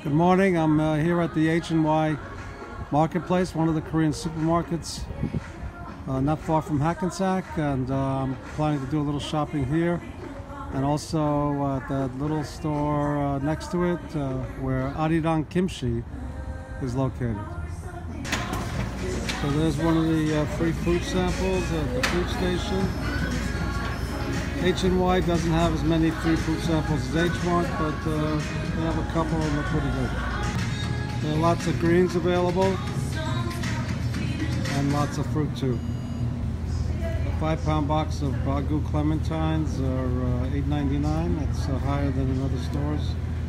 Good morning. I'm here at the H&Y Marketplace, one of the Korean supermarkets not far from Hackensack, and I'm planning to do a little shopping here and also at that little store next to it where Arirang Kimchi is located. So there's one of the free fruit samples at the fruit station. H&Y doesn't have as many free fruit samples as H-Mart, but they have a couple and they're pretty good. There are lots of greens available and lots of fruit too. A 5-pound box of Bagu clementines are $8.99. That's higher than in other stores.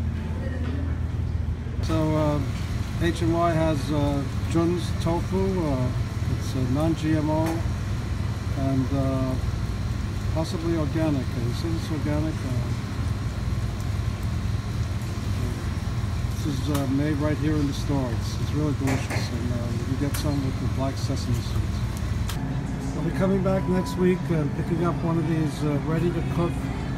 So H&Y has Jun's tofu. It's non-GMO and possibly organic. He says it's organic. This is made right here in the store. It's really delicious, and you get some with the black sesame seeds. I'll be coming back next week and picking up one of these ready-to-cook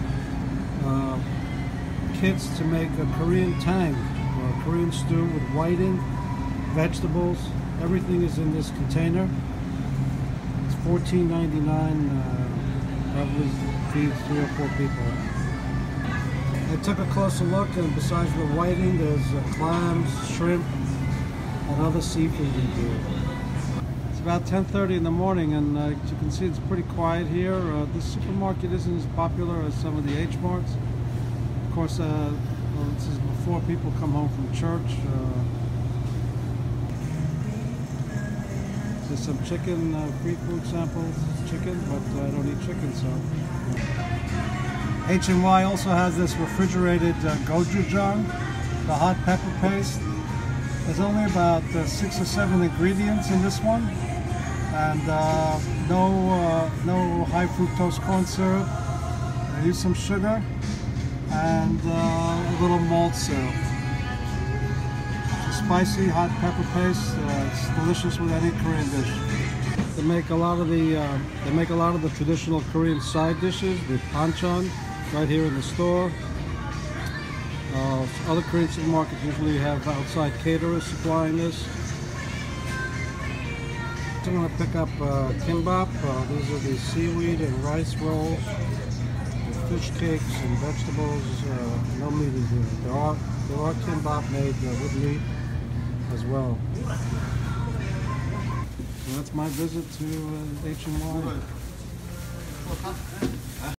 kits to make a Korean tang, or a Korean stew with whiting, vegetables. Everything is in this container. It's $14.99. Probably feeds 3 or 4 people. I took a closer look, and besides the whiting, there's clams, shrimp, and other seafood in here. It's about 10:30 in the morning, and as you can see, it's pretty quiet here. This supermarket isn't as popular as some of the H-Marts. Of course, this is before people come home from church. There's some chicken, free food samples, chicken, but I don't eat chicken, so. H&Y also has this refrigerated gochujang, the hot pepper paste. There's only about 6 or 7 ingredients in this one, and no high fructose corn syrup. I use some sugar and a little malt syrup. Spicy hot pepper paste. It's delicious with any Korean dish. They make a lot of the traditional Korean side dishes with banchan right here in the store. Other Korean supermarkets usually have outside caterers supplying this. So I'm going to pick up kimbap. These are the seaweed and rice rolls, fish cakes and vegetables. No meat in here. There are kimbap made with meat as well. So that's my visit to H&Y.